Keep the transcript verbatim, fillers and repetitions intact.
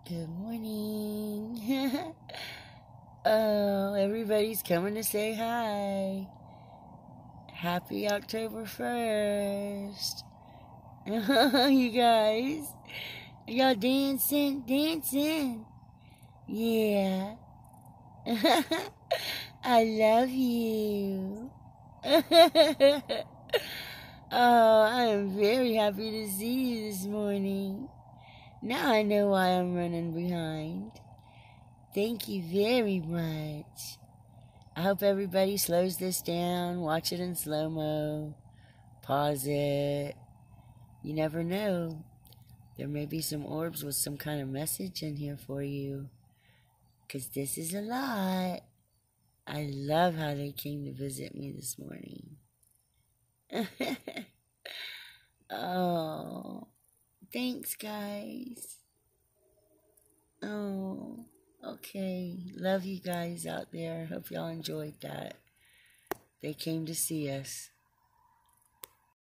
Good morning. Oh, everybody's coming to say hi. Happy October first. You guys, y'all dancing, dancing. Yeah. I love you. Oh, I am very happy to see you this morning. Now I know why I'm running behind. Thank you very much. I hope everybody slows this down, watch it in slow-mo, pause it. You never know. There may be some orbs with some kind of message in here for you. Because this is a lot. I love how they came to visit me this morning. Oh, thanks, guys. Oh, okay. Love you guys out there. Hope y'all enjoyed that. They came to see us.